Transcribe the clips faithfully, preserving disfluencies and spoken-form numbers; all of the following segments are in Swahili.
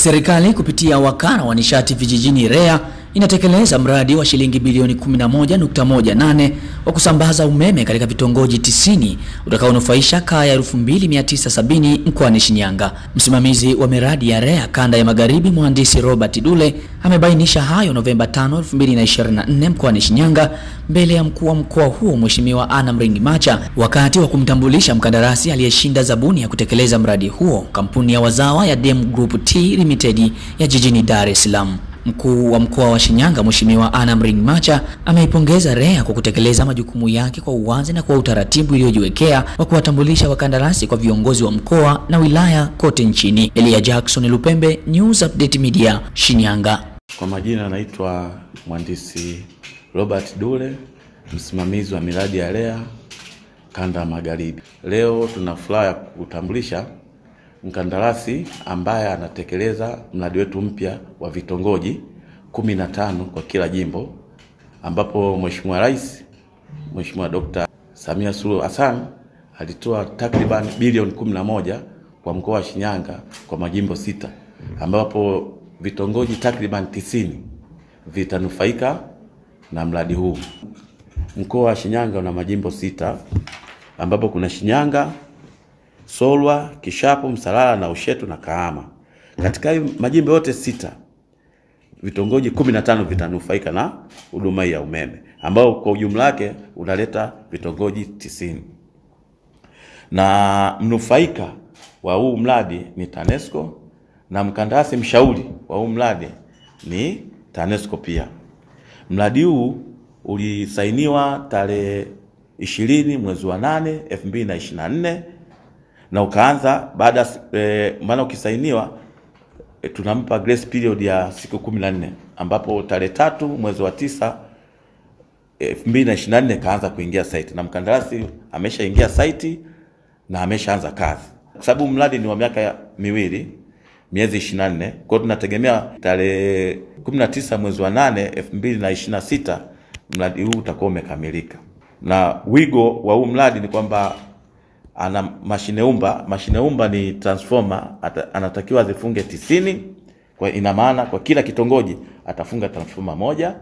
Serikali kupitia wakala wa nishati vijijini REA inatekeleza mradi wa shilingi bilioni kumi na moja nukta moja nane wa kusambaza umeme katika vitongoji tisini utakaonufaisha kaya elfu mbili mia tisa sabini mkoani Shinyanga. Msimamizi wa miradi ya REA kanda ya Magharibi, mhandisi Robert Dule, amebainisha hayo Novemba tano elfu mbili na ishirini na nne mkoani Shinyanga mbele ya mkuu wa mkoa huo Mheshimiwa Anna Mringi Macha wakati wa kumtambulisha mkandarasi aliyeshinda zabuni ya kutekeleza mradi huo, kampuni ya wazawa ya Dem Group T Limited ya jijini Dar es Salaam. Mkuu wa mkoa wa Shinyanga Mheshimiwa Anna Mringi Macha ameipongeza REA kwa kutekeleza majukumu yake kwa uwazi na kwa utaratibu uliojiwekea wa kuwatambulisha wakandarasi kwa viongozi wa mkoa na wilaya kote nchini. Elia Jackson Lupembe, News Update Media, Shinyanga. Kwa majina anaitwa mhandisi Robert Dule, msimamizi wa miradi ya REA kanda ya Magharibi. Leo tuna furaha ya kutambulisha mkandarasi ambaye anatekeleza mradi wetu mpya wa vitongoji kumi na tano kwa kila jimbo, ambapo Mheshimiwa Rais Mheshimiwa Dokta Samia Suluhu Hassan alitoa takriban bilioni kumi na moja kwa mkoa wa Shinyanga kwa majimbo sita, ambapo vitongoji takriban tisini vitanufaika na mradi huu. Mkoa wa Shinyanga una majimbo sita, ambapo kuna Shinyanga, Solwa, Kishapu, Msalala na Ushetu na Kahama. Katika majimbo yote sita, vitongoji kumi na tano vitanufaika na huduma ya umeme, ambao kwa ujumla wake unaleta vitongoji tisini. Na mnufaika wa huu mradi ni TANESCO na mkandarasi mshauri wa huu mradi ni TANESCO pia. Mradi huu ulisainiwa tarehe ishirini mwezi wa nane elfu mbili na ishirini na nne na ukaanza baada e, maana ukisainiwa e, tunampa grace period ya siku kumi na nne, ambapo tarehe tatu mwezi wa tisa elfu mbili na ishirini na nne kaanza kuingia site na mkandarasi ameshaingia site na ameshaanza kazi. Kwa sababu mradi ni wa miaka miwili, miezi ishirini na nne, kwa hiyo tunategemea tarehe kumi na tisa mwezi wa nane elfu mbili na ishirini na sita mradi huu utakuwa umekamilika. Na wigo wa huu mradi ni kwamba ana mashine umba, mashine umba ni transformer, ata, anatakiwa zifunge tisini, kwa ina maana kwa kila kitongoji atafunga transformer moja,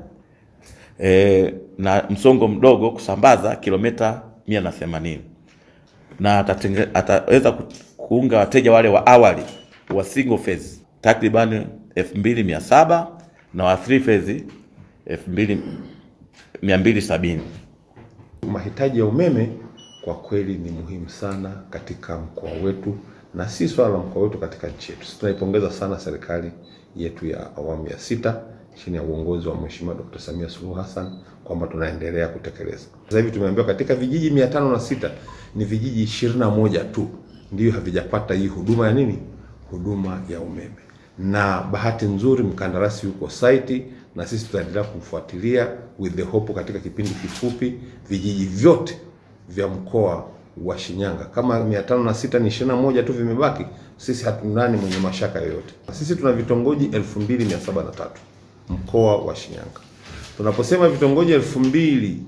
e, na msongo mdogo kusambaza kilomita mia na themanini. Na atatenge, ataweza kuunga wateja wale wa awali wa single phase takriban elfu mbili mia saba na wa three phase elfu mbili mia mbili sabini. Mahitaji ya umeme kwa kweli ni muhimu sana katika mkoa wetu, na si swala la mkoa wetu, katika nchi yetu. Tunaipongeza sana serikali yetu ya awamu ya sita chini ya uongozi wa Mheshimiwa Dokta Samia Suluhu Hassan kwamba tunaendelea kutekeleza. Sasa hivi tumeambiwa katika vijiji mia tano na sita ni vijiji ishirini na moja tu ndio havijapata hii huduma ya nini? Huduma ya umeme. Na bahati nzuri mkandarasi yuko site na sisi tutaendelea kumfuatilia with the hope katika kipindi kifupi vijiji vyote vya mkoa wa Shinyanga. Kama mia tano na sita ni ishirini na moja tu vimebaki, sisi hatunani mwenye mashaka yoyote. Sisi tuna vitongoji elfu mbili mia saba na tatu mkoa wa Shinyanga. Tunaposema vitongoji elfu mbili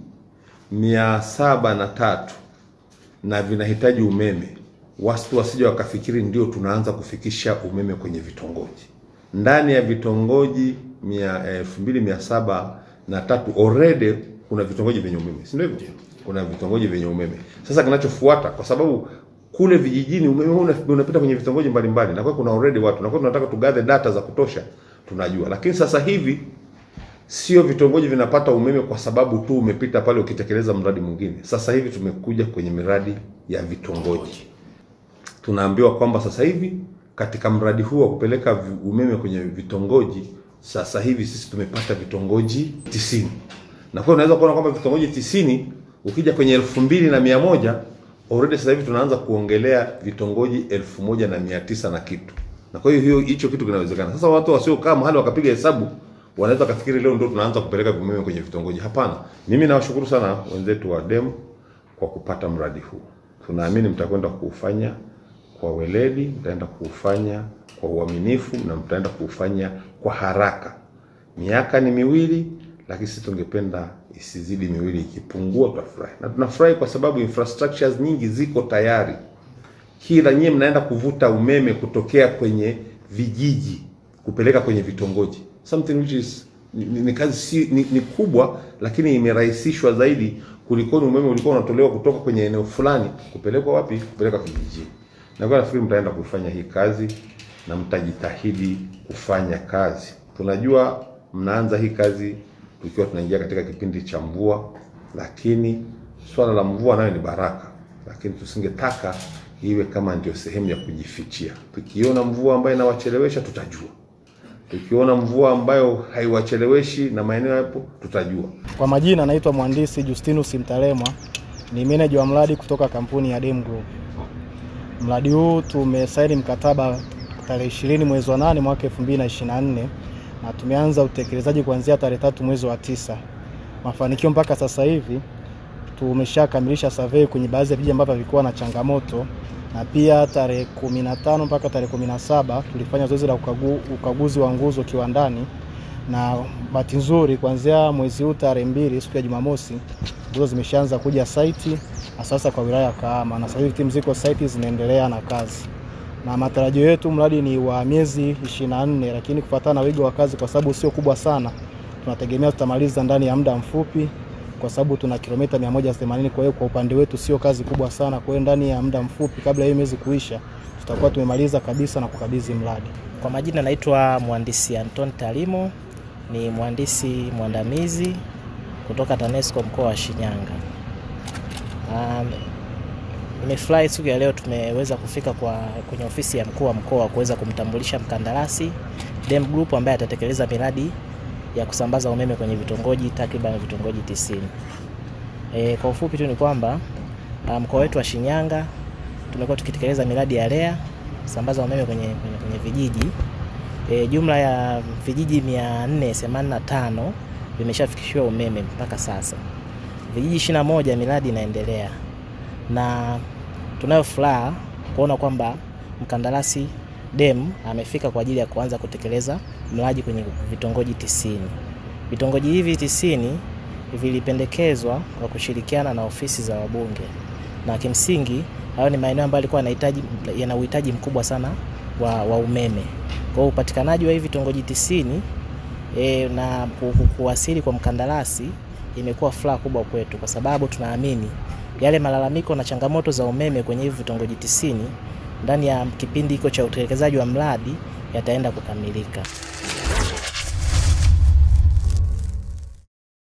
mia saba na tatu na vinahitaji umeme, watu wasije wakafikiri ndio tunaanza kufikisha umeme kwenye vitongoji. Ndani ya vitongoji elfu mbili mia saba na tatu already kuna vitongoji vyenye umeme, si ndio hivyo? Kuna vitongoji vyenye umeme. Sasa kinachofuata, kwa sababu kule vijijini umeme unapita kwenye vitongoji mbalimbali, na kwa kuna already watu, na kwa tunataka tugathe data za kutosha, tunajua. Lakini sasa hivi sio vitongoji vinapata umeme kwa sababu tu umepita pale ukitekeleza mradi mwingine. Sasa hivi tumekuja kwenye miradi ya vitongoji. Tunaambiwa kwamba sasa hivi katika mradi huu wa kupeleka umeme kwenye vitongoji, sasa hivi sisi tumepata vitongoji tisini. Na kwa unaweza kuona kwamba vitongoji tisini ukija kwenye elfu mbili na mia moja already sasa hivi tunaanza kuongelea vitongoji elfu moja na mia tisa na kitu. Na kwa hiyo hicho kitu kinawezekana. Sasa watu wasio kama mahali wakapiga hesabu wanaweza kufikiri leo ndio tunaanza kupeleka umeme kwenye vitongoji. Hapana. Mimi nawashukuru sana wenzetu wa Dem kwa kupata mradi huu. Tunaamini mtakwenda kuufanya kwa weledi, mtaenda kuufanya kwa uaminifu na mtaenda kuufanya kwa haraka. Miaka ni miwili, lakini sisi tungependa isizidi miwili, ikipungua tutafurahi. Na tunafurahi kwa sababu infrastructures nyingi ziko tayari. Kila nyinyi mnaenda kuvuta umeme kutokea kwenye vijiji kupeleka kwenye vitongoji, something which is ni, ni kazi si, ni, ni kubwa, lakini imerahisishwa zaidi kuliko umeme ulikuwa unatolewa kutoka kwenye eneo fulani kupelekwa wapi, kupeleka kijijini. Na kwa nafikiri mtaenda kufanya hii kazi na mtajitahidi kufanya kazi. Tunajua mnaanza hii kazi tukiwa tunaingia katika kipindi cha mvua, lakini swala la mvua nayo ni baraka, lakini tusingetaka iwe kama ndio sehemu ya kujifichia. Tukiona mvua ambayo inawachelewesha tutajua. Tukiona mvua ambayo haiwacheleweshi na maeneo hapo tutajua. Kwa majina naitwa Mhandisi Justinus Mtalemwa, ni meneja wa mradi kutoka kampuni ya Dem Group. Mradi huu tumesaini mkataba tarehe ishirini mwezi wa nane mwaka elfu mbili na ishirini na nne na tumeanza utekelezaji kuanzia tarehe tatu mwezi wa tisa. Mafanikio mpaka sasa hivi tumeshakamilisha survey kwenye baadhi ya vijiji ambavyo vilikuwa na changamoto, na pia tarehe kumi na tano mpaka tarehe kumi na saba tulifanya zoezi la ukagu, ukaguzi wa nguzo kiwandani, na bahati nzuri kuanzia mwezi huu tarehe mbili siku ya Jumamosi nguzo zimeshaanza kuja site sasa kwa wilaya ya Kahama, na sasa hivi timu ziko site zinaendelea na kazi. Na matarajio yetu mradi ni wa miezi ishirini na nne, lakini kufuatana na wigo wa kazi kwa sababu sio kubwa sana, tunategemea tutamaliza ndani ya muda mfupi kwa sababu tuna kilomita mia moja themanini. Kwa hiyo kwa upande wetu sio kazi kubwa sana, kwa hiyo ndani ya muda mfupi kabla hiyo miezi kuisha tutakuwa tumemaliza kabisa na kukabidhi mradi. Kwa majina naitwa Mhandisi Anton Talimo, ni mhandisi mwandamizi kutoka TANESCO mkoa wa Shinyanga. Um, nimefurahi siku ya leo tumeweza kufika kwa kwenye ofisi ya mkuu wa mkoa kuweza kumtambulisha mkandarasi Dem Group ambaye atatekeleza miradi ya kusambaza umeme kwenye vitongoji takriban vitongoji tisini. E, kwa ufupi tu ni kwamba mkoa wetu wa Shinyanga tumekuwa tukitekeleza miradi ya REA kusambaza umeme kwenye, kwenye, kwenye vijiji. E, jumla ya vijiji mia nne themanini na tano vimeshafikishiwa umeme mpaka sasa. Vijiji ishirini na moja miradi inaendelea, na tunayo furaha kuona kwamba mkandarasi Dem amefika kwa ajili ya kuanza kutekeleza mradi kwenye vitongoji tisini. Vitongoji hivi tisini vilipendekezwa kwa kushirikiana na ofisi za wabunge, na kimsingi hayo ni maeneo ambayo yalikuwa yanahitaji yana uhitaji mkubwa sana wa, wa umeme. Kwa upatikanaji wa hivi vitongoji tisini e, na ku, ku, kuwasili kwa mkandarasi imekuwa furaha kubwa kwetu, kwa sababu tunaamini yale malalamiko na changamoto za umeme kwenye hivi vitongoji tisini ndani ya kipindi hiko cha utekelezaji wa mradi yataenda kukamilika.